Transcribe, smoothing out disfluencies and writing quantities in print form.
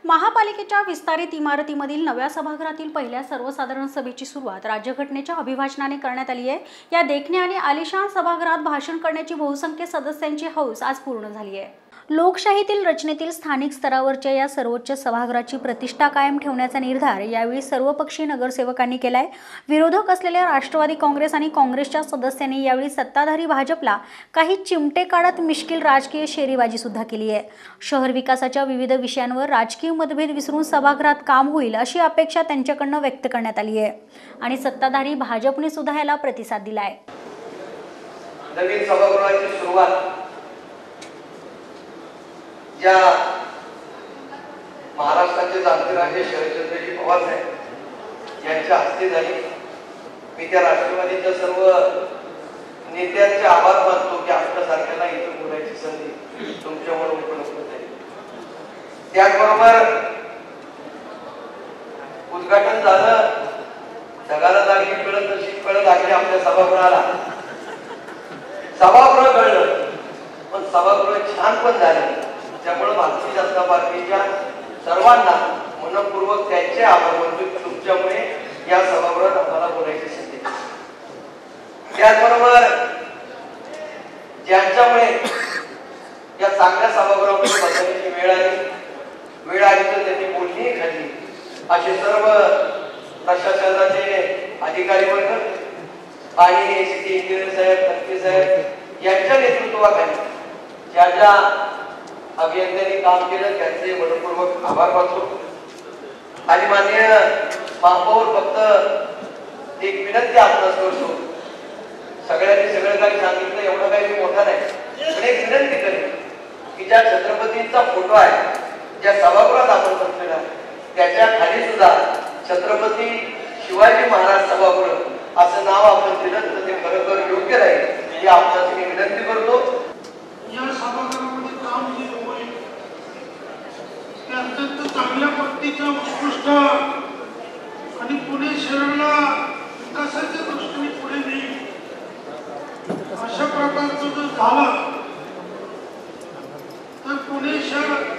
महापालिकेच्या विस्तारित इमारतीमधील नव्या सभागृहातील पहिल्या सर्वसाधारण सभेची सुरुवात राज्यघटनेच्या अभिभाषणाने करण्यात आली आहे। या देखण्या आणि आलिशान सभागृहात भाषण करण्याची बहुसंख्य सदस्यांची हौस आज पूर्ण झाली आहे। लोकशाहीतील रचनेतील स्थानिक स्तरावरच्या या सर्वोच्च सभागृहाची प्रतिष्ठा कायम ठेवण्याचा निर्धार यावेळी सर्वपक्षीय नगरसेवकांनी केलाय। विरोधक असलेल्या राष्ट्रवादी काँग्रेस आणि काँग्रेसच्या सदस्यांनी यावेळी सत्ताधारी भाजपला काही चिमटे काढत मिश्किल राजकीय शेरेबाजी सुद्धा केली आहे। शहर विकासाच्या विविध विषयांवर राजकीय मतभेद विसरून सभागृहात काम होईल अशी अपेक्षा त्यांच्याकडून व्यक्त करण्यात आली आहे आणि सत्ताधारी भाजपने सुद्धा याला प्रतिसाद दिला आहे। नवीन सभागृहाची सुरुवात या महाराष्ट्राचे जाणते राजे शरदचंद्रजी पवार साहेब यांच्या हस्ते झाली। मी त्या राष्ट्रवादीच्या सर्व नेत्यांचे आभार मानतो की आपल्यासारख्यांना इथं बोलायची संधी तुमच्यामुळे उपलब्ध झाली। त्याचबरोबर उद्घाटन झालं, जगाला लागली कळत तशी कळत लागली आपल्या सभागृहाला। सभागृह कळलं पण सभागृह छान पण झालं। त्यामुळे भारतीय जनता पार्टीच्या सर्वांना मनपूर्वक त्यांचे आभार मानतो। तुमच्यामुळे या सभागृहात आम्हाला बोलायची संधी। त्याचबरोबर ज्यांच्यामुळे या चांगल्या सभागृहामध्ये बसण्याची वेळ आली तर त्यांनी बोलणी खाल्ली असे सर्व प्रशासनाचे अधिकारी वर्ग आणि सिटी इंजिनियर साहेब, तर्फे साहेब यांच्या नेतृत्वाखाली ज्या ज्या अभियंत्यांनी काम केलं त्यांचे मनपूर्वक आभार मानतो। आणि माननीय महापौर फक्त एक विनंती आपणास करतो, सगळ्यांनी सगळं काही सांगितलं एवढं काही मोठा नाही, पण एक विनंती करेन की ज्या छत्रपतींचा फोटो आहे ज्या सभागृहात आपण बसलेला त्याच्या खाली सुद्धा छत्रपती शिवाजी महाराज सभागृह असं नाव आपण दिलं तर ते खरोखर योग्य राहील ही आपणास मी विनंती करतो। या सभागृहामध्ये काम जे होईल ते अत्यंत चांगल्या पद्धतीचं उत्कृष्ट आणि पुणे शहराला विकासाच्या दृष्टीने पुढे नेईल अशा प्रकारचं जर झालं तर पुणे शहर